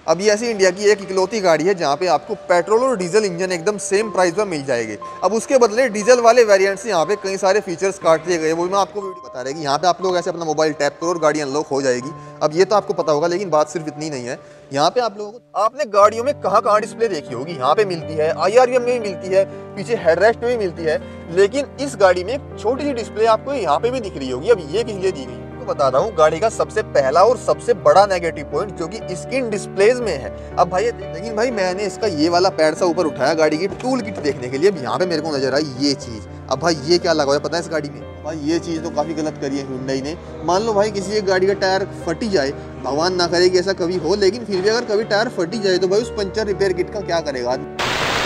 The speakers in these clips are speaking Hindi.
अब ये ऐसी इंडिया की एक इकलौती गाड़ी है जहाँ पे आपको पेट्रोल और डीजल इंजन एकदम सेम प्राइस पर मिल जाएगी। अब उसके बदले डीजल वाले वेरिएंट से यहाँ पे कई सारे फीचर्स काट दिए गए, वो भी मैं आपको वीडियो बता रहेगी। यहाँ पे आप लोग ऐसे अपना मोबाइल टैप करो और गाड़ी अनलॉक हो जाएगी। अब ये तो आपको पता होगा, लेकिन बात सिर्फ इतनी नहीं है। यहाँ पे आप लोगों को आपने गाड़ियों में कहाँ कहाँ डिस्प्ले देखी होगी, यहाँ पे मिलती है, IRVM में भी मिलती है, पीछे हेडरेस्ट में भी मिलती है, लेकिन इस गाड़ी में एक छोटी सी डिस्प्ले आपको यहाँ पे भी दिख रही होगी। अब ये किस लिए दी गई बता रहा हूँ। गाड़ी का सबसे पहला और सबसे बड़ा नेगेटिव पॉइंट जो कि स्क्रीन डिस्प्लेज में है। अब भाई लेकिन भाई मैंने इसका ये वाला पैड सा ऊपर उठाया गाड़ी की टूल किट देखने के लिए। अब यहाँ पे मेरे को नजर आई ये चीज। अब भाई ये क्या लगा हुआ है पता है इस गाड़ी में? भाई ये चीज तो काफी गलत करी है हुंडई ने। मान लो भाई किसी एक गाड़ी का टायर फटी जाए, भगवान ना करे कि ऐसा कभी हो, लेकिन फिर भी अगर कभी टायर फटी जाए तो भाई उस पंचर रिपेयर किट का क्या करेगा आदमी।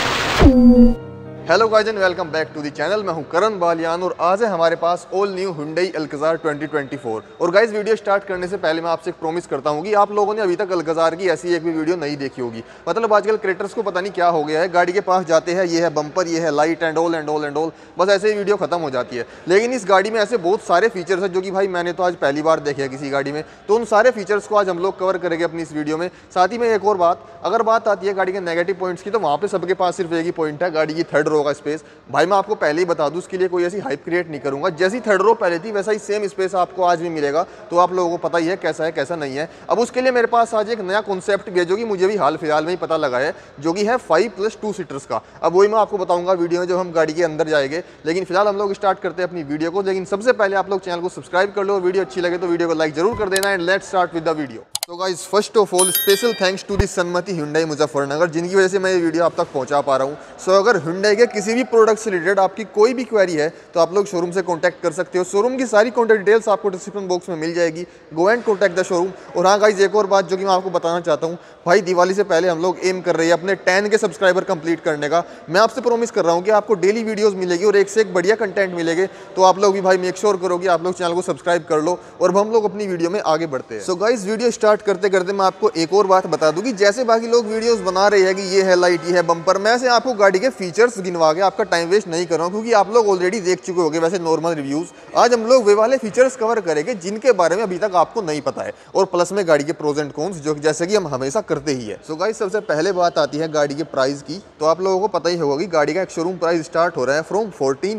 Hello guys and welcome back to the channel. मैं हूं करण बालियान और आज है हमारे पास ऑल न्यू हुंडई अल्कज़ार 2024। और गाइस वीडियो स्टार्ट करने से पहले मैं आपसे एक प्रॉमिस करता हूं कि आप लोगों ने अभी तक अल्कज़ार की ऐसी एक भी वीडियो नहीं देखी होगी। मतलब आजकल क्रिएटर्स को पता नहीं क्या हो गया है, गाड़ी के पास जाते हैं ये है बम्पर, ये है light and all and all and all, बस ऐसे ही वीडियो खत्म हो जाती है। लेकिन इस गाड़ी में ऐसे बहुत सारे फीचर्स हैं जो कि भाई मैंने तो आज पहली बार देखे हैं किसी गाड़ी में। तो उन सारे फीचर्स को आज हम लोग कवर करेंगे अपनी इस वीडियो में। साथ ही में एक और बात, अगर बात आती है गाड़ी के नेगेटिव पॉइंट्स की, तो वहाँ पे सबके पास सिर्फ एक ही पॉइंट है, गाड़ी की थर्ड रो का स्पेस। भाई मैं आपको पहले ही बता दूं, उसके लिए कोई ऐसी हाइप क्रिएट नहीं करूंगा। जैसी थर्ड रो पहले थी वैसा ही सेम स्पेस आपको आज भी मिलेगा। तो आप लोगों को पता ही है कैसा नहीं है। अब उसके लिए मेरे पास आज एक नया कॉन्सेप्ट भी है जो कि मुझे भी हाल फिलहाल में ही पता लगा है, जो कि है 5+2 सीटर्स का। अब वही मैं आपको बताऊंगा वीडियो में जब हम गाड़ी के अंदर जाएंगे। लेकिन फिलहाल हम लोग स्टार्ट करते हैं अपनी वीडियो को। लेकिन सबसे पहले आप लोग चैनल को सब्सक्राइब कर लो, वीडियो अच्छी लगे तो वीडियो को लाइक जरूर कर देना। And let's start with the video. तो guys first of all special thanks to the Sanmati Hyundai Muzaffarnagar, जिनकी वजह से मैं ये वीडियो आप तक पहुंचा पा रहा हूं। सो अगर हुंडई के किसी भी प्रोडक्ट से रिलेटेड आपकी कोई भी क्वेरी है तो आप लोग शोरूम से कांटेक्ट कर सकते हो। शोरूम की सारी कॉन्टैक्ट डिटेल्स आपको डिस्क्रिप्शन बॉक्स में मिल जाएगी। Go and contact the showroom. और हाँ गाइस एक और बात जो कि मैं आपको बताना चाहता हूँ, भाई दिवाली से पहले हम लोग एम कर रहे हैं अपने 10 के सब्सक्राइबर कंप्लीट करने का। मैं आपसे प्रॉमिस कर रहा हूँ कि आपको डेली वीडियोस मिलेगी और एक से एक बढ़िया कंटेंट मिलेंगे। तो आप लोग भी भाई मेक श्योर करो कि आप लोग चैनल को सब्सक्राइब कर लो और हम लोग अपनी वीडियो में आगे बढ़ते हैं। सो गाइस वीडियो स्टार्ट करते करते मैं आपको एक और बात बता दूं कि जैसे बाकी लोग वीडियोस बना रहे हैं कि ये है लाइट, ये है बम्पर, मैं से आपको गाड़ी के फीचर्स गिनवा के आपका टाइम वेस्ट नहीं कर रहा हूं, क्योंकि आप लोग ऑलरेडी देख चुके होंगे वैसे नॉर्मल रिव्यूज। आज हम लोग वे वाले फीचर्स कवर करेंगे जिनके बारे में अभी तक आपको नहीं पता है, और प्लस में गाड़ी के प्रोज एंड कॉन्स, जो जैसे कि हम हमेशा करते ही है। सो गाइस सबसे पहले बात आती है गाड़ी के प्राइस की। तो आप लोगों को पता ही होगा कि गाड़ी का एक शोरूम प्राइस स्टार्ट हो रहा है फ्रॉम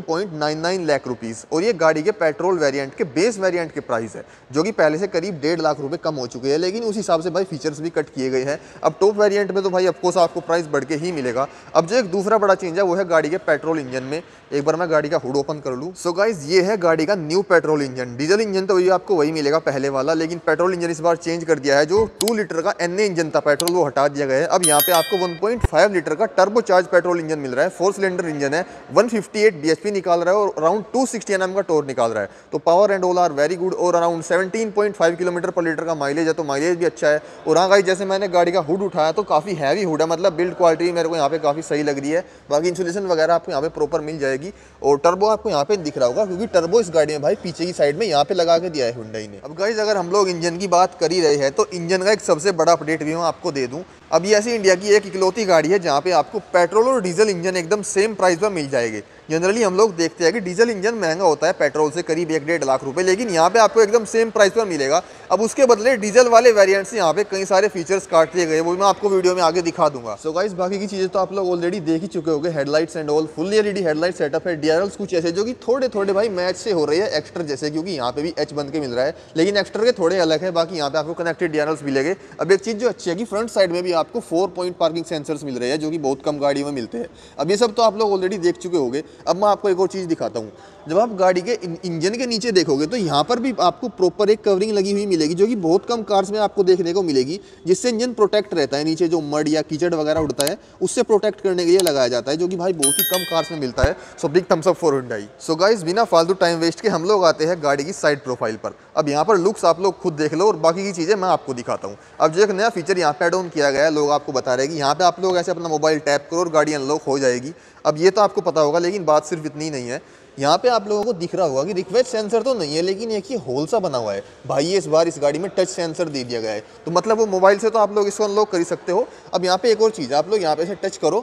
14.99 लाख रुपीज, और ये गाड़ी के पेट्रोल वेरिएंट के बेस वेरिएंट के प्राइस है, जो कि पहले से करीब 1.5 लाख रुपए कम हो चुके हैं। लेकिन उस हिसाब से भाई फीचर्स भी कट किए गए हैं। अब टॉप वेरिएंट में तो भाई ऑफकोर्स आपको प्राइस बढ़ के ही मिलेगा। अब जो एक दूसरा बड़ा चेंज है वो है गाड़ी के पेट्रोल इंजन में। एक बार मैं गाड़ी का हुड ओपन कर लूं। सो गाइस ये है गाड़ी का new petrol engine. Diesel engine तो ये आपको वही मिलेगा पहले वाला, लेकिन पेट्रोल इंजन इस बार चेंज कर दिया है। जो 2 लीटर का NA इंजन था पेट्रोल, वो हटा दिया गया है। अब यहाँ पे आपको 1.5 लीटर का टर्बो चार्ज पेट्रोल इंजन मिल रहा है। 4 सिलेंडर इंजन है, 158 bhp निकाल रहा है और अराउंड 260 Nm का टॉर्क निकाल रहा है। तो power and all are very good, और अराउंड 17.5 किलोमीटर पर लीटर का माइलेज है, तो माइलेज भी अच्छा है। और हाँ गाइस जैसे मैंने गाड़ी का हुड उठाया तो काफी हैवी हुड है, मतलब बिल्ड क्वालिटी मेरे को यहाँ पे काफी सही लग रही है। बाकी इंसुलेशन वगैरह आपको यहाँ पे प्रॉपर मिल जाएगी। और टर्बो आपको यहाँ पे दिख रहा होगा, क्योंकि टर्बो इस गाड़ी में भाई पीछे की साइड में यहाँ पे लगा के दिया है हुंडई ने। अब गाइस अगर हम लोग इंजन की बात कर ही रहे हैं तो इंजन का एक सबसे बड़ा अपडेट भी मैं आपको दे दूं। अब ये ऐसी इंडिया की एक इकलौती गाड़ी है जहाँ पे आपको पेट्रोल और डीजल इंजन एकदम सेम प्राइस पर मिल जाएगी। जनरली हम लोग देखते हैं कि डीजल इंजन महंगा होता है पेट्रोल से करीब 1-1.5 लाख रुपए, लेकिन यहाँ पे आपको एकदम सेम प्राइस पर मिलेगा। अब उसके बदले डीजल वाले वेरिएंट से यहाँ पे कई सारे फीचर्स काट दिए गए, वो भी मैं आपको वीडियो में आगे दिखा दूंगा। सो गाइस बाकी की चीजें तो आप लोग ऑलरेडी देख ही चुके होंगे। Headlights and all fully LED headlight setup है। DRLs कुछ ऐसे जो कि थोड़े थोड़े भाई मैच से हो रही है एक्स्ट्रा जैसे, क्योंकि यहाँ पे भी H बन के मिल रहा है, लेकिन एक्स्ट्रा के थोड़े अलग है। बाकी यहाँ पे आपको कनेक्टेड DRLs मिलेंगे। अब एक चीज जो अच्छी है कि फ्रंट साइड में भी आपको 4 पॉइंट पार्किंग सेंसर्स मिल रहे हैं, जो कि बहुत कम गाड़ियों में मिलते हैं। अब ये सब तो आप लोग ऑलरेडी देख चुके होंगे। अब मैं आपको एक और चीज दिखाता हूँ। जब आप गाड़ी के इंजन के नीचे देखोगे तो यहाँ पर भी आपको प्रॉपर एक कवरिंग लगी हुई मिलेगी, जो कि बहुत कम कार्स में आपको देखने को मिलेगी, जिससे इंजन प्रोटेक्ट रहता है। नीचे जो मड या कीचड़ वगैरह उड़ता है उससे प्रोटेक्ट करने के लिए लगाया जाता है, जो कि भाई बहुत ही कम कार्स में मिलता है। So big thumbs up for Hyundai. So guys बिना फालतू टाइम वेस्ट के हम लोग आते हैं गाड़ी की साइड प्रोफाइल पर। अब यहाँ पर लुक्स आप लोग खुद देख लो और बाकी की चीजें मैं आपको दिखाता हूँ। अब जो एक नया फीचर यहाँ पे ऐड ऑन किया गया है, लोग आपको बता रहे हैं कि यहाँ पे आप लोग ऐसे अपना मोबाइल टैप करो और गाड़ी अनलॉक हो जाएगी। अब ये तो आपको पता होगा, लेकिन बात सिर्फ इतनी नहीं है। यहाँ पे आप लोगों को दिख रहा होगा कि रिक्वेस्ट सेंसर तो नहीं है, लेकिन एक ही होल सा बना हुआ है भाई। ये इस बार इस गाड़ी में टच सेंसर दे दिया गया है, तो मतलब वो मोबाइल से तो आप लोग इसको अनलॉक कर ही सकते हो। अब यहाँ पे एक और चीज़, आप लोग यहाँ पे से टच करो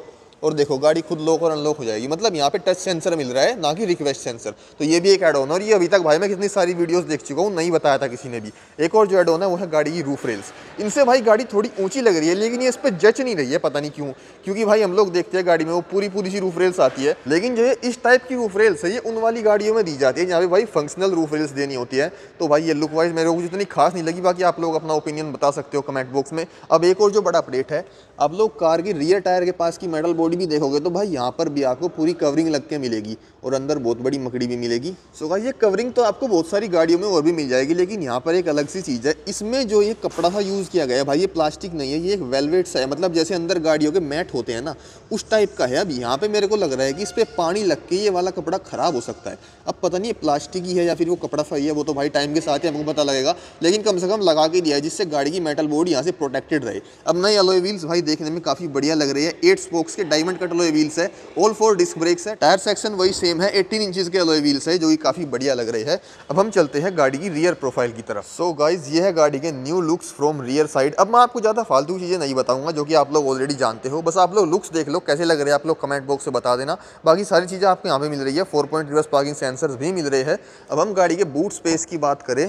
और देखो गाड़ी खुद लॉक और अनलॉक हो जाएगी। मतलब यहाँ पे टच सेंसर मिल रहा है, ना कि रिक्वेस्ट सेंसर। तो ये भी एक एड ऑन है और ये अभी तक भाई मैं कितनी सारी वीडियोस देख चुका हूँ, नहीं बताया था किसी ने भी। एक और जो एड ऑन है वो है गाड़ी की रूफ रेल्स। इनसे भाई गाड़ी थोड़ी ऊंची लग रही है, लेकिन ये इस पर जच नहीं रही है, पता नहीं क्यों। क्योंकि भाई हम लोग देखते हैं गाड़ी में वो पूरी सी रूफ रेल्स आती है, लेकिन जो है इस टाइप की रूफ रेल्स है ये उन वाली गाड़ियों में दी जाती है जहाँ पे भाई फंक्शनल रूफ रेल्स देनी होती है। तो भाई ये लुक वाइज मेरे को इतनी खास नहीं लगी। बाकी आप लोग अपना ओपिनियन बता सकते हो कमेंट बॉक्स में। अब एक और जो बड़ा अपडेट है, आप लोग कार की रियर टायर के पास की मेटल बॉडी भी देखोगे तो भाई यहाँ पर भी आपको पूरी कवरिंग लग के मिलेगी और अंदर बहुत बड़ी मकड़ी भी मिलेगी। सो भाई ये कवरिंग तो आपको बहुत सारी गाड़ियों में और भी मिल जाएगी, लेकिन यहाँ पर एक अलग सी चीज़ है। इसमें जो ये कपड़ा सा यूज़ किया गया है भाई, ये प्लास्टिक नहीं है, ये एक वेलवेट सा है। मतलब जैसे अंदर गाड़ियों के मैट होते हैं ना, उस टाइप का है। अब यहाँ पे मेरे को लग रहा है कि इस पर पानी लग के ये वाला कपड़ा खराब हो सकता है। अब पता नहीं ये प्लास्टिक ही है या फिर वो कपड़ा सही है, वो तो भाई टाइम के साथ ही हमको पता लगेगा। लेकिन कम से कम लगा के दिया है जिससे गाड़ी की मेटल बॉडी यहाँ से प्रोटेक्टेड रहे। अब नए अलॉय व्हील्स भाई देखने में काफ़ी बढ़िया लग रही है। 8 स्पोक्स के डायमंड कट अलॉय व्हील्स है, ऑल 4 डिस्क ब्रेक्स है, टायर सेक्शन वही सेम है, 18 इंचेस के अलॉय व्हील्स है जो कि काफ़ी बढ़िया लग रही है। अब हम चलते हैं गाड़ी की रियर प्रोफाइल की तरफ। सो गाइज ये है गाड़ी के new looks from rear side. अब मैं आपको ज़्यादा फालतू चीज़ें नहीं बताऊंगा जो कि आप लोग ऑलरेडी जानते हो, बस आप लोग लुक्स देख लो कैसे लग रहे हैं, आप लोग कमेंट बॉक्स से बता देना। बाकी सारी चीज़ें आपको यहाँ पे मिल रही है, 4 पॉइंट रिवर्स पार्किंग सेंसर्स भी मिल रहे हैं। अब हम गाड़ी के बूट स्पेस की बात करें,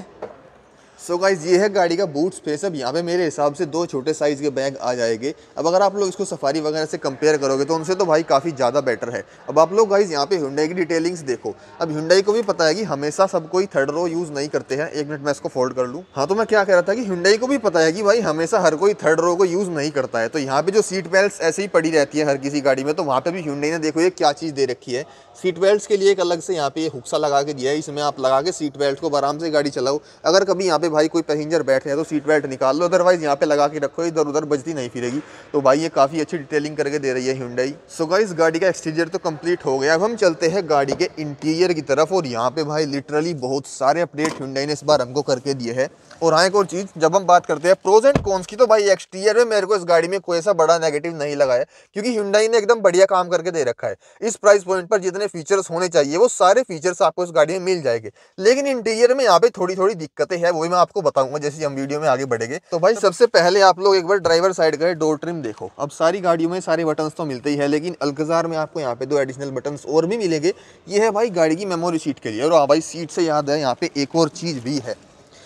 सो गाइज ये है गाड़ी का बूट स्पेस। अब यहाँ पे मेरे हिसाब से 2 छोटे साइज़ के बैग आ जाएंगे। अब अगर आप लोग इसको सफारी वगैरह से कंपेयर करोगे तो उनसे तो भाई काफ़ी ज़्यादा बेटर है। अब आप लोग गाइज यहाँ पे Hyundai की डिटेलिंग्स देखो। अब Hyundai को भी पता है कि हमेशा सब कोई थर्ड रो यूज़ नहीं करते हैं। एक मिनट मैं इसको फोल्ड कर लूँ। हाँ, तो मैं क्या कह रहा था कि Hyundai को भी पता है कि भाई हमेशा हर कोई थर्ड रो को यूज़ नहीं करता है। तो यहाँ पे जो सीट बेल्ट ऐसे ही पड़ी रहती है हर किसी गाड़ी में, तो वहाँ पे भी Hyundai ने देखो ये क्या चीज़ दे रखी है। सीट बेल्ट के लिए एक अलग से यहाँ पे हुक्सा लगा के दिया है, इसमें आप लगा के सीट बेल्ट को आराम से गाड़ी चलाओ। अगर कभी यहाँ पे भाई कोई पैसेंजर बैठे हैं तो सीट बेल्ट निकाल लो, अदरवाइज यहाँ पे लगा के रखो, इधर उधर बजती नहीं फिरेगी। तो भाई ये काफ़ी अच्छी डिटेलिंग करके दे रही है Hyundai। सो गाइस गाड़ी का एक्सटीरियर तो कंप्लीट हो गया। अब हम चलते हैं गाड़ी के इंटीरियर की तरफ और यहाँ पे भाई लिटरली बहुत सारे अपडेट Hyundai ने इस बार हमको करके दिए हैं। और हाँ, एक और चीज़, जब हम बात करते हैं प्रोज एंड कॉन्स की, तो भाई एक्सटीरियर में मेरे को इस गाड़ी में कोई ऐसा बड़ा नेगेटिव नहीं लगा है, क्योंकि Hyundai ने एकदम बढ़िया काम करके दे रखा है। इस प्राइस पॉइंट पर जितने फीचर्स होने चाहिए वो सारे फीचर्स आपको इस गाड़ी में मिल जाएंगे। लेकिन इंटीरियर में यहाँ पे थोड़ी दिक्कतें हैं, वही मैं आपको बताऊंगा जैसे हम वीडियो में आगे बढ़ेंगे। तो भाई सबसे पहले आप लोग एक बार ड्राइवर साइड का डोर ट्रिम देखो। अब सारी गाड़ियों में सारे बटन्स तो मिलते ही है, लेकिन अल्कजार में आपको यहाँ पे 2 एडिशनल बटन्स और भी मिलेंगे। ये है भाई गाड़ी की मेमोरी सीट के लिए। और हाँ भाई, सीट से याद है, यहाँ पे एक और चीज़ भी है।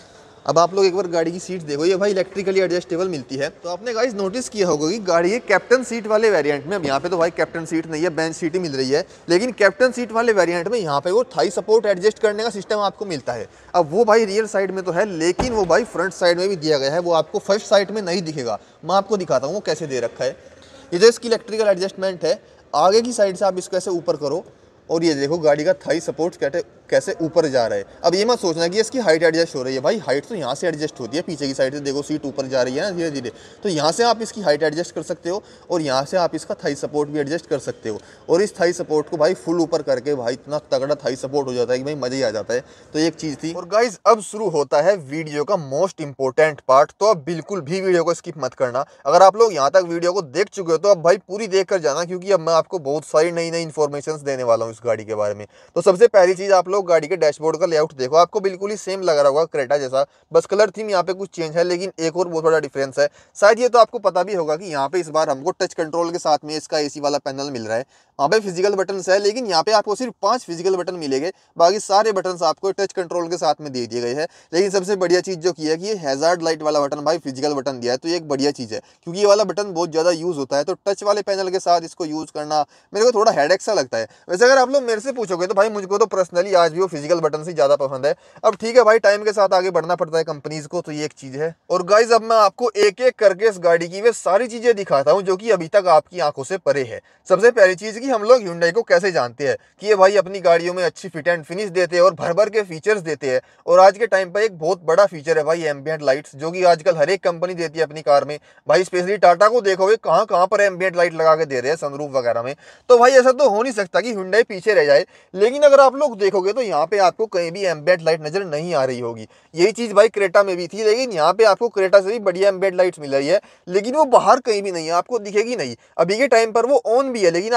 अब आप लोग एक बार गाड़ी की सीट देखो, ये भाई इलेक्ट्रिकली एडजस्टेबल मिलती है। तो आपने गाइस नोटिस किया होगा कि गाड़ी के कैप्टन सीट वाले वेरिएंट में, अब यहाँ पे तो भाई कैप्टन सीट नहीं है, बेंच सीट ही मिल रही है, लेकिन कैप्टन सीट वाले वेरिएंट में यहाँ पे वो थाई सपोर्ट एडजस्ट करने का सिस्टम आपको मिलता है। अब वो भाई रियर साइड में तो है, लेकिन वो भाई फ्रंट साइड में भी दिया गया है। वो आपको फर्स्ट साइड में नहीं दिखेगा, मैं आपको दिखाता हूँ वो कैसे दे रखा है। ये जो इसकी इलेक्ट्रिकल एडजस्टमेंट है, आगे की साइड से आप इसको ऐसे ऊपर करो और ये देखो गाड़ी का थाई सपोर्ट कैसे ऊपर जा रहा है। अब ये मत सोचना कि इसकी हाइट एडजस्ट हो रही है, भाई हाइट तो यहाँ से एडजस्ट होती है, पीछे की साइड से देखो सीट ऊपर जा रही है ना धीरे धीरे, तो यहाँ से आप इसकी हाइट एडजस्ट कर सकते हो और यहाँ से आप इसका थाई सपोर्ट भी एडजस्ट कर सकते हो। और इस थाई सपोर्ट को भाई फुल ऊपर करके भाई इतना तगड़ा थाई सपोर्ट हो जाता है कि भाई मजा ही आ जाता है। तो एक चीज़ थी। और गाइज अब शुरू होता है वीडियो का मोस्ट इंपॉर्टेंट पार्ट, तो अब बिल्कुल भी वीडियो को स्किप मत करना। अगर आप लोग यहाँ तक वीडियो को देख चुके हो तो अब भाई पूरी देख कर जाना, क्योंकि अब मैं आपको बहुत सारी नई इन्फॉर्मेशन देने वाला हूँ इस गाड़ी के बारे में। तो सबसे पहली चीज़, आप लोग गाड़ी के डैशबोर्ड का लेआउट देखो, आपको बिल्कुल ही सेम लग रहा होगा क्रेटा जैसा, बस कलर थीम यहाँ पे कुछ चेंज है, लेकिन एक और बहुत बड़ा डिफरेंस है। शायद ये तो आपको पता भी होगा कि यहाँ पे इस बार हमको टच कंट्रोल के साथ में इसका एसी वाला पैनल मिल रहा है। वहाँ पे फिजिकल बटन है, लेकिन यहाँ पे आपको सिर्फ 5 फिजिकल बटन मिलेंगे, बाकी सारे बटन आपको टच कंट्रोल के साथ में दे दिए गए हैं। लेकिन सबसे बढ़िया चीज़ जो की है कि ये हैजार्ड लाइट वाला बटन भाई फिजिकल बटन दिया है, तो ये एक बढ़िया चीज़ है, क्योंकि ये वाला बटन बहुत ज़्यादा यूज़ होता है। तो टच वाले पैनल के साथ इसको यूज़ करना मेरे को थोड़ा हेडेक सा लगता है। वैसे अगर आप लोग मेरे से पूछोगे तो भाई मुझको तो पर्सनली आज भी वो फिजिकल बटन से ज़्यादा पसंद है। अब ठीक है भाई, टाइम के साथ आगे बढ़ना पड़ता है कंपनीज को, तो ये एक चीज़ है। और गाइज अब मैं आपको एक एक करके इस गाड़ी की वे सारी चीज़ें दिखाता हूँ जो कि अभी तक आपकी आंखों से परे है। सबसे पहली चीज़ कि हम लोग Hyundai को कैसे जानते हैं कि ये भाई अपनी गाड़ियों में अच्छी फिट एंड फिनिश देते हैं और भर भर के फीचर्स देते हैं। और आज के टाइम पर एक बहुत बड़ा फीचर है भाई एम्बिएंट लाइट्स, जो कि आजकल हर एक कंपनी देती है अपनी कार में। भाई स्पेशली टाटा को देखोगे कहाँ कहाँ पर एम्बिएंट लाइट लगा के दे रहे हैं सनरूफ वगैरह में। तो भाई ऐसा तो हो नहीं सकता कि Hyundai पीछे रह जाए। लेकिन अगर आप लोग देखोगे तो यहाँ पे आपको कहीं भी एम्बिएंट लाइट नजर नहीं आ रही होगी। यही चीज़ भाई क्रेटा में भी थी, लेकिन यहाँ पे आपको क्रेटा से भी बढ़िया एम्बिएंट लाइट्स मिल रही है, लेकिन वो बाहर कहीं भी नहीं है, आपको दिखेगी नहीं। अभी के टाइम पर वो ऑन भी है, लेकिन आपको फिर भी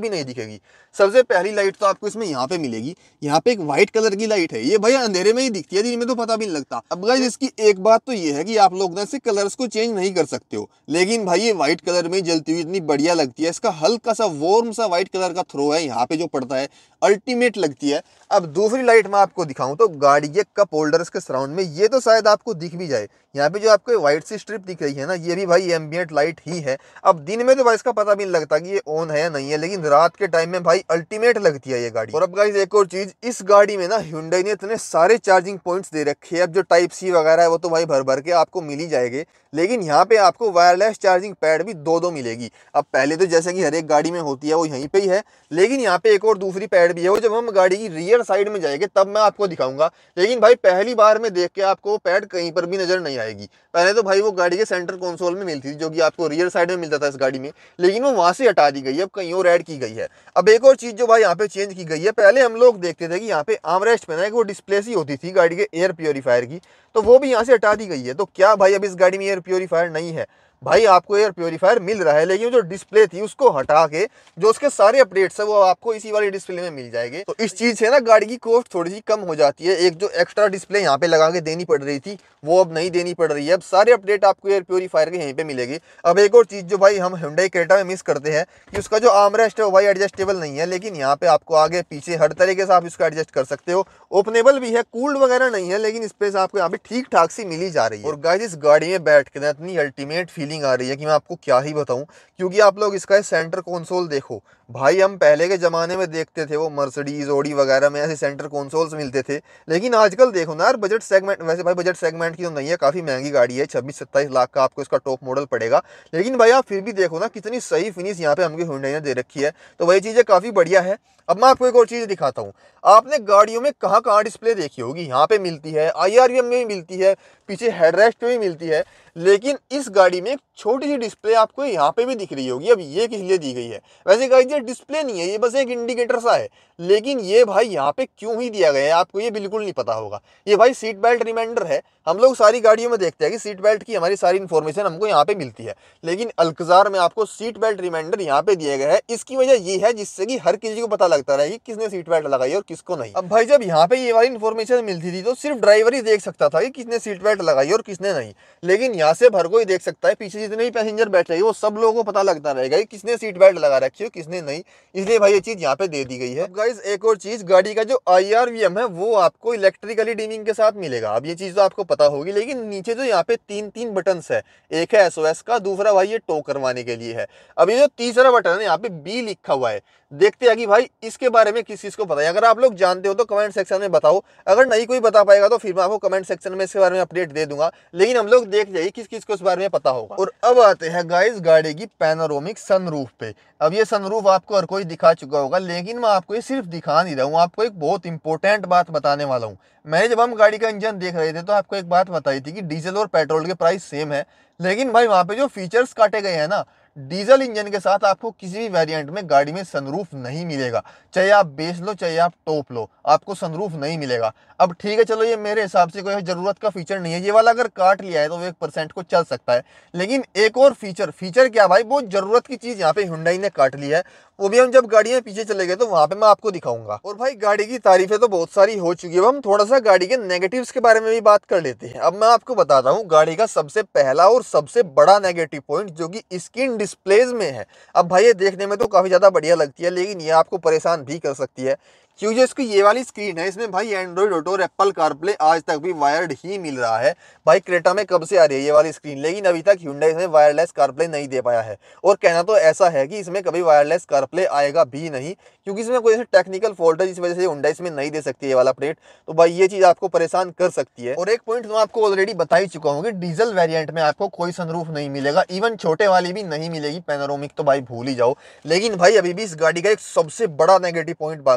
भी नहीं दिखेगी। सबसे पहली लाइट तो आपको इसमें यहाँ पे मिलेगी, यहाँ पे एक व्हाइट कलर की लाइट है, ये भाई अंधेरे में ही दिखती है, दिन में तो पता भी नहीं लगता। अब गाइस इसकी एक बात तो ये है कि आप लोग ना इससे कलर्स को चेंज नहीं कर सकते हो, लेकिन भाई ये व्हाइट कलर में जलती हुई इतनी बढ़िया लगती है। इसका हल्का सा वार्म सा व्हाइट कलर का थ्रो है यहाँ पे जो पड़ता है, अल्टीमेट लगती है। अब दूसरी लाइट मैं आपको दिखाऊं तो गाड़ी के कप होल्डर्स के सराउंड में ये तो शायद आपको दिख भी जाए, यहाँ पे जो आपको व्हाइट सी स्ट्रिप दिख रही है ना, ये भी भाई एम्बिएंट लाइट ही है। अब दिन में तो भाई इसका पता भी नहीं लगता कि ये ऑन है या नहीं है, लेकिन रात के टाइम में भाई अल्टीमेट लगती है ये गाड़ी। और अब गाइस एक और चीज, इस गाड़ी में ना Hyundai ने इतने सारे चार्जिंग पॉइंट्स दे रखे हैं। अब जो टाइप सी वगैरह है वो तो भाई भर भर के आपको मिल ही जाएंगे, लेकिन यहाँ पे आपको वायरलेस चार्जिंग पैड भी दो मिलेगी। अब पहले तो जैसे कि हर एक गाड़ी में होती है वो यहीं पे ही है, लेकिन यहाँ पे एक और दूसरी पैड भी है, वो जब हम गाड़ी की रियर साइड में जाएंगे तब मैं आपको दिखाऊंगा। लेकिन भाई पहली बार में देख के आपको पैड कहीं पर भी नजर नहीं आएगी। पहले तो भाई वो गाड़ी के सेंटर कंसोल में मिलती थी, जो कि आपको रियर साइड में मिलता था इस गाड़ी में, लेकिन वो वहां से हटा दी गई है, अब कहीं और ऐड की गई है। अब एक और चीज जो भाई यहाँ पे चेंज की गई है, पहले हम लोग देखते थे कि यहाँ पे आर्मरेस्ट पे ना एक वो डिस्प्ले सी होती थी गाड़ी के एयर प्योरीफायर की, तो वो भी यहाँ से हटा दी गई है। तो क्या भाई अब इस गाड़ी में एयर प्योरीफायर नहीं है? भाई आपको एयर प्योरीफायर मिल रहा है, लेकिन जो डिस्प्ले थी उसको हटा के जो उसके सारे अपडेट्स है वो आपको इसी वाली डिस्प्ले में मिल जाएंगे। तो इस चीज से ना गाड़ी की कॉस्ट थोड़ी सी कम हो जाती है। एक जो एक्स्ट्रा डिस्प्ले यहाँ पे लगा के देनी पड़ रही थी वो अब नहीं देनी पड़ रही है, अब सारे अपडेट आपको एयर प्योरीफायर के यहीं पे मिलेगी। अब एक और चीज जो भाई हम Hyundai Creta में मिस करते हैं कि उसका जो आर्मरेस्ट है वो भाई एडजस्टेबल नहीं है, लेकिन यहाँ पे आपको आगे पीछे हर तरीके से आप इसको एडजस्ट कर सकते हो। ओपनेबल भी है, कूल्ड वगैरह नहीं है, लेकिन स्पेस आपको यहाँ पे ठीक ठाक सी मिली जा रही है। और गाइस इस गाड़ी में बैठ के ना इतनी अल्टीमेट फीलिंग आ रही है कि मैं आपको क्या ही बताऊं, क्योंकि आप लोग इसका सेंटर कंसोल देखो भाई। हम पहले के जमाने में देखते थे वो मर्सिडीज ऑडी वगैरह में ऐसे सेंटर कंसोल्स मिलते थे, लेकिन आजकल देखो ना यार बजट सेगमेंट, वैसे भाई बजट सेगमेंट की तो नहीं है, काफी महंगी गाड़ी है, 26-27 लाख का आपको इसका टॉप मॉडल पड़ेगा, लेकिन भाई आप फिर भी देखो ना कितनी सही फिनिश यहाँ पे हमको Hyundai ने दे रखी है। तो वही चीजें काफी बढ़िया है। अब मैं आपको एक और चीज दिखाता हूँ, आपने गाड़ियों में कहाँ कहाँ डिस्प्ले देखी होगी, यहाँ पे मिलती है, IRVM में भी मिलती है, पीछे हेडरेस्ट पे भी मिलती है, लेकिन इस गाड़ी में एक छोटी सी डिस्प्ले आपको यहाँ पे भी दिख रही होगी। अब ये किस लिए दी गई है? वैसे गाइस ये डिस्प्ले नहीं है, ये बस एक इंडिकेटर सा है, लेकिन ये भाई यहाँ पे क्यों ही दिया गया है आपको ये बिल्कुल नहीं पता होगा। ये भाई सीट बेल्ट रिमाइंडर है। हम लोग सारी गाड़ियों में देखते हैं कि सीट बेल्ट की हमारी सारी इन्फॉर्मेशन हमको यहाँ पे मिलती है, लेकिन अल्कजार में आपको सीट बेल्ट रिमाइंडर यहाँ पे दिया गया है। इसकी वजह ये है जिससे कि हर किसी को पता लगता रहे कि किसने सीट बेल्ट लगाई और किसको नहीं। अब भाई जब यहाँ पे ये वाली इन्फॉर्मेशन मिलती थी तो सिर्फ ड्राइवर ही देख सकता था कि किसने सीट बेल्ट लगाई और किसने नहीं, लेकिन यहाँ से हर कोई देख सकता है, पीछे जितने भी पैसेंजर बैठे हैं वो सब लोगों को पता लगता रहेगा कि किसने सीट बेल्ट लगा रखी है किसने नहीं, इसलिए भाई ये चीज यहाँ पे दे दी गई है। अब गाइस एक और चीज, गाड़ी का जो IRVM है वो आपको इलेक्ट्रिकली डिमिंग के साथ मिलेगा। अब ये चीज तो आपको पता होगी, लेकिन नीचे जो यहाँ पे तीन बटन्स है, एक है SOS का, दूसरा भाई ये टो करवाने के लिए है। अब ये जो तीसरा बटन है यहाँ पे B लिखा हुआ है, देखते हैं कि भाई इसके बारे में किस चीज को पता है। अगर आप लोग जानते हो तो कमेंट सेक्शन में बताओ, अगर नहीं कोई बता पाएगा तो फिर मैं आपको कमेंट सेक्शन में इसके बारे में अपडेट दे दूंगा, लेकिन हम लोग देख जाइए किस किस को इस बारे में पता होगा। और अब आते हैं गाइस गाड़ी की पैनोरामिक सनरूफ पे। अब ये सनरूफ आपको हर कोई दिखा चुका होगा, लेकिन मैं आपको ये सिर्फ दिखा नहीं रहा हूँ, आपको एक बहुत इंपॉर्टेंट बात बताने वाला हूँ। मैंने जब हम गाड़ी का इंजन देख रहे थे तो आपको एक बात बताई थी कि डीजल और पेट्रोल के प्राइस सेम है, लेकिन भाई वहां पे जो फीचर्स काटे गए हैं ना, डीजल इंजन के साथ आपको किसी भी वेरिएंट में गाड़ी में सनरूफ नहीं मिलेगा। चाहे आप बेस लो चाहे आप टॉप लो, आपको सनरूफ नहीं मिलेगा। अब ठीक है चलो, ये मेरे हिसाब से कोई जरूरत का फीचर नहीं है, ये वाला अगर काट लिया है तो 1% को चल सकता है, लेकिन एक और फीचर क्या भाई, वो जरूरत की चीज यहाँ पे Hyundai ने काट ली है, वो भी हम जब गाड़ी में पीछे चले गए तो वहां पे मैं आपको दिखाऊंगा। और भाई गाड़ी की तारीफें तो बहुत सारी हो चुकी है, हम थोड़ा सा गाड़ी के नेगेटिव्स के बारे में भी बात कर लेते हैं। अब मैं आपको बताता हूँ गाड़ी का सबसे पहला और सबसे बड़ा नेगेटिव पॉइंट जो कि स्क्रीन डिस्प्लेज में है। अब भाई ये देखने में तो काफी ज्यादा बढ़िया लगती है, लेकिन ये आपको परेशान भी कर सकती है, क्योंकि इसकी ये वाली स्क्रीन है, इसमें भाई एंड्रॉइड ऑटो और एप्पल कारप्ले आज तक भी वायर्ड ही मिल रहा है। भाई क्रेटा में कब से आ रही है ये वाली स्क्रीन, लेकिन अभी तक Hyundai इसमें वायरलेस कारप्ले नहीं दे पाया है, और कहना तो ऐसा है कि इसमें कभी वायरलेस कारप्ले आएगा भी नहीं, क्योंकि इसमें कोई ऐसे टेक्निकल फॉल्ट है जिस वजह से Hyundai इसमें नहीं दे सकती है ये वाला अपडेट। तो भाई ये चीज आपको परेशान कर सकती है। और एक पॉइंट मैं आपको ऑलरेडी बता ही चुका हूँ कि डीजल वेरिएंट में आपको कोई सनरूफ नहीं मिलेगा, इवन छोटे वाली भी नहीं मिलेगी, पैनोरामिक तो भाई भूल ही जाओ। लेकिन भाई अभी भी इस गाड़ी का एक सबसे बड़ा नेगेटिव पॉइंट बाकी है, मतलब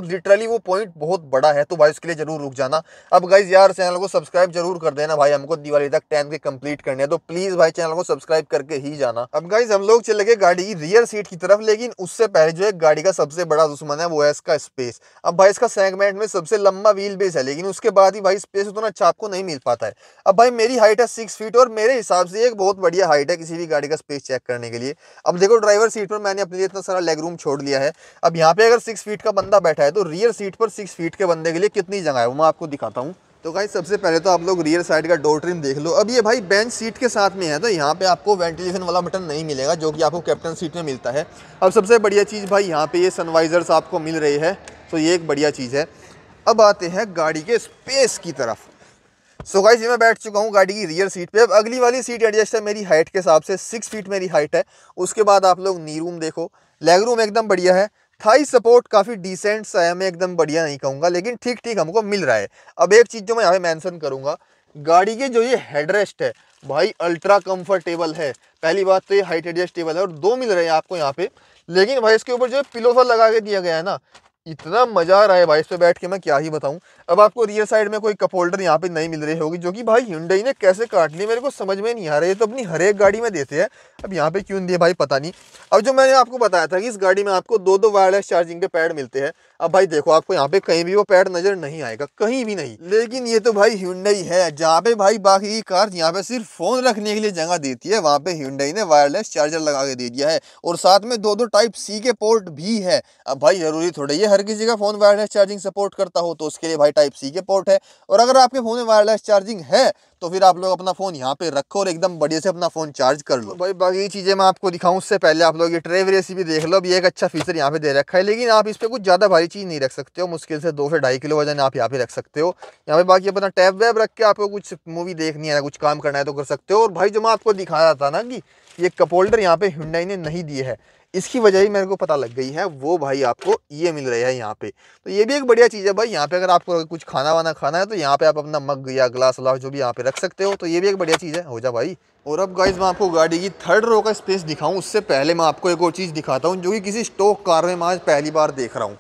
लिटरली वो पॉइंट बहुत बड़ा है, तो भाई उसके लिए जरूर रुक जाना। अब गाइज यार चैनल को सब्सक्राइब जरूर कर देना भाई, हमको दिवाली तक 10 के कंप्लीट करने हैं, तो प्लीज भाई चैनल को सब्सक्राइब करके ही जाना। अब गाइज हम लोग चले गए गाड़ी की रियर सीट की तरफ, लेकिन उससे पहले जो है गाड़ी का सबसे बड़ा दुश्मन है वो है इसका स्पेस। अब भाई इसका सेगमेंट में सबसे लंबा व्हील बेस है, लेकिन उसके बाद ही भाई स्पेस उतना अच्छा आपको नहीं मिल पाता है। अब भाई मेरी हाइट है 6 फीट और मेरे हिसाब से एक बहुत बढ़िया हाइट है किसी भी गाड़ी का स्पेस चेक करने के लिए। अब देखो ड्राइवर सीट पर मैंने अपने लिए इतना सारा लेग रूम छोड़ लिया है। अब यहाँ पे अगर 6 फीट का बंदा बैठा है तो रियर सीट पर 6 फीट के बंदे के लिए कितनी जगह है वो मैं आपको दिखाता हूँ। तो गाइस सबसे पहले तो आप लोग रियर साइड का डोर ट्रिम देख लो। अब ये भाई बेंच सीट के साथ में है, तो यहाँ पे आपको वेंटिलेशन वाला बटन नहीं मिलेगा जो कि आपको कैप्टन सीट में मिलता है। अब सबसे बढ़िया चीज़ भाई यहाँ पे ये सनवाइजर्स आपको मिल रही है, तो ये एक बढ़िया चीज़ है। अब आते हैं गाड़ी के स्पेस की तरफ। सो गाइस ये मैं बैठ चुका हूँ गाड़ी की रियर सीट पे। अब अगली वाली सीट एडजस्ट है मेरी हाइट के हिसाब से, 6 फीट मेरी हाइट है। उसके बाद आप लोग नी रूम देखो, लेग रूम एकदम बढ़िया है, थाई सपोर्ट काफ़ी डिसेंट सा है, मैं एकदम बढ़िया नहीं कहूँगा लेकिन ठीक ठीक हमको मिल रहा है। अब एक चीज़ जो मैं यहाँ पे मेंशन करूँगा, गाड़ी के जो ये हेडरेस्ट है भाई अल्ट्रा कंफर्टेबल है। पहली बात तो ये हाइट एडजस्टेबल है और 2 मिल रहे हैं आपको यहाँ पे, लेकिन भाई इसके ऊपर जो पिलो सा लगा के दिया गया है ना, इतना मजा आ रहा है भाई इस पे बैठ के, मैं क्या ही बताऊं। अब आपको रियर साइड में कोई कप होल्डर यहाँ पे नहीं मिल रही होगी, जो कि भाई Hyundai ने कैसे काट ली मेरे को समझ में नहीं आ रहा है। तो अपनी हर एक गाड़ी में देते हैं, अब यहाँ पे क्यों दिए भाई पता नहीं। अब जो मैंने आपको बताया था कि इस गाड़ी में आपको 2-2 वायरलेस चार्जिंग के पैड मिलते हैं, अब भाई देखो आपको यहाँ पे कहीं भी वो पैड नजर नहीं आएगा, कहीं भी नहीं। लेकिन ये तो भाई Hyundai है, जहाँ पे भाई बाकी की कार यहाँ पे सिर्फ फोन रखने के लिए जगह देती है, वहाँ पे Hyundai ने वायरलेस चार्जर लगा के दे दिया है और साथ में 2-2 टाइप सी के पोर्ट भी है। अब भाई जरूरी थोड़ी है हर किसी का फोन वायरलेस चार्जिंग सपोर्ट करता हो, तो उसके लिए भाई टाइप सी के पोर्ट है। और अगर आपके फोन में वायरलेस चार्जिंग है तो फिर आप लोग अपना फोन यहाँ पे रखो और एकदम बढ़िया से अपना फोन चार्ज कर लो। भाई बाकी चीजें मैं आपको दिखाऊं उससे पहले आप लोग ये ट्रेव रेसी भी देख लो। अब ये एक अच्छा फीचर यहाँ पे दे रखा है, लेकिन आप इस पे कुछ ज्यादा भारी चीज नहीं रख सकते हो, मुश्किल से 2 से 2.5 किलो वजन आप यहाँ पे रख सकते हो। यहाँ पे बाकी अपना टैब वैब रख के आपको कुछ मूवी देखनी है, कुछ काम करना है तो कर सकते हो। और भाई जो मैं आपको दिखा रहा था ना कि ये कप होल्डर यहाँ पे Hyundai ने नहीं दिए है, इसकी वजह ही मेरे को पता लग गई है, वो भाई आपको ये मिल रहा है यहाँ पे। तो ये भी एक बढ़िया चीज़ है भाई, यहाँ पे अगर आपको कुछ खाना वाना खाना है तो यहाँ पे आप अपना मग या ग्लास व्लास जो भी यहाँ पे रख सकते हो, तो ये भी एक बढ़िया चीज़ है, हो जा भाई। और अब गाइज मैं आपको गाड़ी की 3rd रो का स्पेस दिखाऊं उससे पहले मैं आपको एक और चीज़ दिखाता हूँ जो कि किसी स्टॉक कार में मैं आज पहली बार देख रहा हूँ।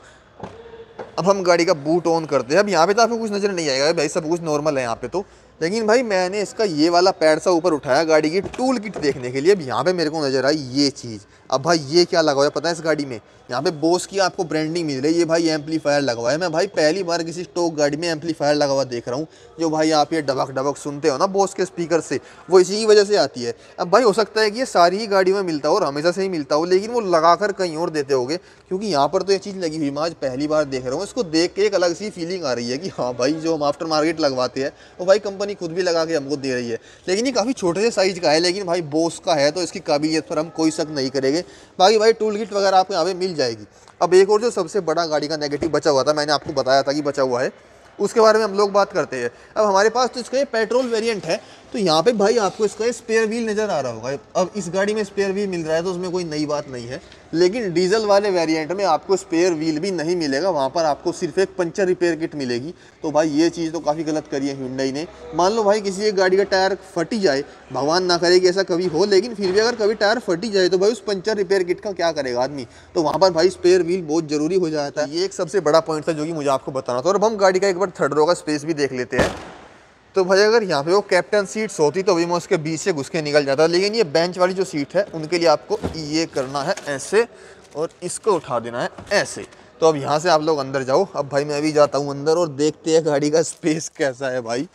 अब हम गाड़ी का बूट ऑन करते हैं। अब यहाँ पे तो आपको कुछ नजर नहीं आएगा भाई, सब कुछ नॉर्मल है यहाँ पे तो, लेकिन भाई मैंने इसका ये वाला पैड सा ऊपर उठाया गाड़ी की टूल किट देखने के लिए। अब यहाँ पे मेरे को नजर आई ये चीज़। अब भाई ये क्या लगा हुआ है पता है इस गाड़ी में, यहाँ पे बोस की आपको ब्रांडिंग मिल रही है, ये भाई एम्पलीफायर लगा हुआ है। मैं भाई पहली बार किसी स्टॉक गाड़ी में एम्पलीफायर लगा हुआ देख रहा हूँ, जो भाई आप ये डबक डबक सुनते हो ना बोस के स्पीकर से, वो इसी की वजह से आती है। अब भाई हो सकता है कि ये सारी ही गाड़ियों में मिलता हो और हमेशा से ही मिलता हो, लेकिन वो लगाकर कहीं और देते होंगे, क्योंकि यहाँ पर तो ये चीज़ लगी हुई मैं आज पहली बार देख रहा हूँ। इसको देख के एक अलग सी फीलिंग आ रही है कि हाँ भाई जो हम आफ्टर मार्केट लगवाते हैं वो भाई कंपनी खुद भी लगा के हमको दे रही है। लेकिन ये काफ़ी छोटे से साइज का है, लेकिन भाई बोस का है तो इसकी काबिलियत पर हम कोई शक नहीं करेंगे। बाकी भाई टूल किट वगैरह आपको यहाँ पे मिल जाएगी। अब एक और जो सबसे बड़ा गाड़ी का नेगेटिव बचा हुआ था, मैंने आपको बताया था कि बचा हुआ है, उसके बारे में हम लोग बात करते हैं। अब हमारे पास तो इसका ये पेट्रोल वेरिएंट है, तो यहाँ पे भाई आपको इसका स्पेयर व्हील नज़र आ रहा होगा। अब इस गाड़ी में स्पेयर व्हील मिल रहा है तो उसमें कोई नई बात नहीं है, लेकिन डीजल वाले वेरिएंट में आपको स्पेयर व्हील भी नहीं मिलेगा, वहाँ पर आपको सिर्फ एक पंचर रिपेयर किट मिलेगी। तो भाई ये चीज़ तो काफ़ी गलत करी है Hyundai ने। मान लो भाई किसी एक गाड़ी का टायर फटी जाए, भगवान ना करे कि ऐसा कभी हो, लेकिन फिर भी अगर कभी टायर फटी जाए तो भाई उस पंचर रिपेयर किट का क्या करेगा आदमी, तो वहाँ पर भाई स्पेयर व्हील बहुत जरूरी हो जाता है। ये एक सबसे बड़ा पॉइंट था जो कि मुझे आपको बताना था। और अब हम गाड़ी का एक बार 3rd रो का स्पेस भी देख लेते हैं। तो भाई अगर यहाँ पे वो कैप्टन सीट्स होती तो भी मैं उसके बीच से घुस के निकल जाता, लेकिन ये बेंच वाली जो सीट है उनके लिए आपको ये करना है ऐसे और इसको उठा देना है ऐसे। तो अब यहाँ से आप लोग अंदर जाओ। अब भाई मैं भी जाता हूँ अंदर और देखते हैं गाड़ी का स्पेस कैसा है भाई।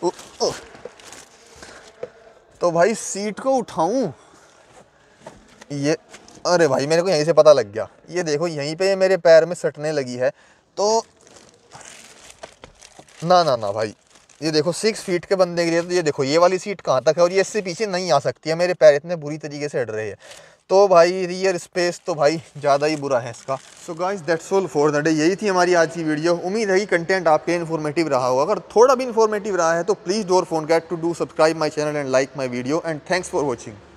तो भाई सीट को उठाऊँ ये, अरे भाई मेरे को यहीं से पता लग गया, ये देखो यहीं पे मेरे पैर में सटने लगी है। तो ना ना ना भाई ये देखो 6 फीट के बंदे के लिए तो ये देखो ये वाली सीट कहाँ तक है और ये इससे पीछे नहीं आ सकती है, मेरे पैर इतने बुरी तरीके से अड़ रहे हैं। तो भाई रियर स्पेस तो भाई ज़्यादा ही बुरा है इसका। So guys that's all for the day, यही थी हमारी आज की वीडियो। उम्मीद है कि कंटेंट आपके इन्फॉर्मेटिव रहा होगा। अगर थोड़ा भी इन्फॉर्मेटिव रहा है तो please don't forget to do subscribe my channel and like my video and thanks for watching.